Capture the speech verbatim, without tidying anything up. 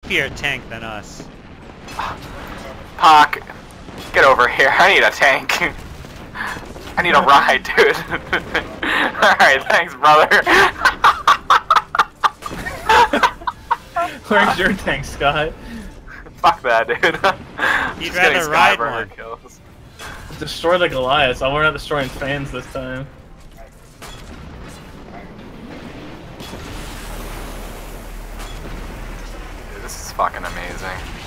beefier tank than us. Pock, get over here. I need a tank. I need a ride, dude. Alright, thanks, brother. Where's your tank, Scott? Fuck that, dude. You'd Just rather getting ride Skyburner one. kills. Destroy the Goliaths. Oh, we're not destroying fans this time. Dude, this is fucking amazing.